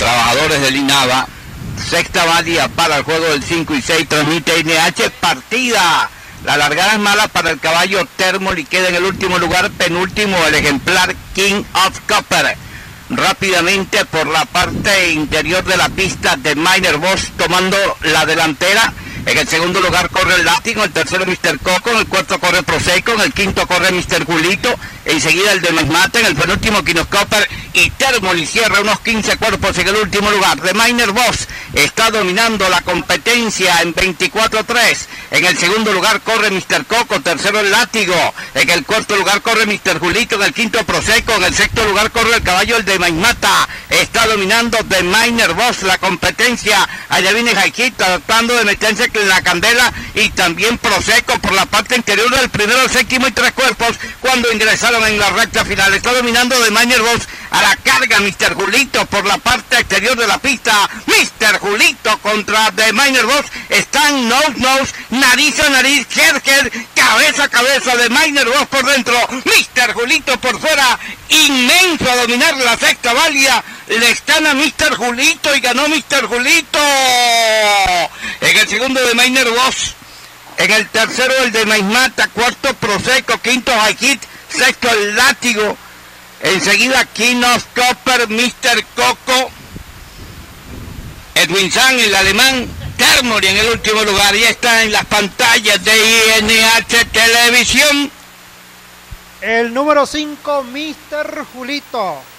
trabajadores del INAVA. Sexta válida para el juego del 5 y 6, transmite NH, partida. La largada es mala para el caballo Thermol y queda en el último lugar, penúltimo, el ejemplar King of Copper. Rápidamente por la parte interior de la pista de Miner Boss tomando la delantera. En el segundo lugar corre el Látigo, el tercero Mr. Coco, en el cuarto corre Prosecco, en el quinto corre Mr. Julito, enseguida el de Mesmate, en el penúltimo King of Copper y Thermol y cierra unos 15 cuerpos en el último lugar. The Miner Boss está dominando la competencia en 24-3. En el segundo lugar corre Mr. Coco, tercero el Látigo, en el cuarto lugar corre Mr. Julito, en el quinto Prosecco, en el sexto lugar corre el caballo el de Mesmata. Está dominando The Miner Boss la competencia. Allá viene Jaikita tratando de meterse en la candela y también Prosecco por la parte interior del primero, el séptimo y tres cuerpos cuando ingresaron en la recta final. Está dominando The Miner Boss a la carga Mr. Julito por la parte exterior de la pista. Mr. Julito contra The Miner Boss están nose, nariz a nariz, head, cabeza a cabeza. The Miner Boss por dentro, Mr. Julito por fuera, inmenso a dominar la sexta válida. Le están a Mr. Julito y ganó Mr. Julito. En el segundo de Miner Boss, en el tercero el de Mesmata, cuarto Prosecco, quinto Haikit, sexto el Látigo, enseguida King of Copper, Mr. Coco, Edwin San, el alemán, Thermol en el último lugar. Y está en las pantallas de INH Televisión el número 5, Mr. Julito.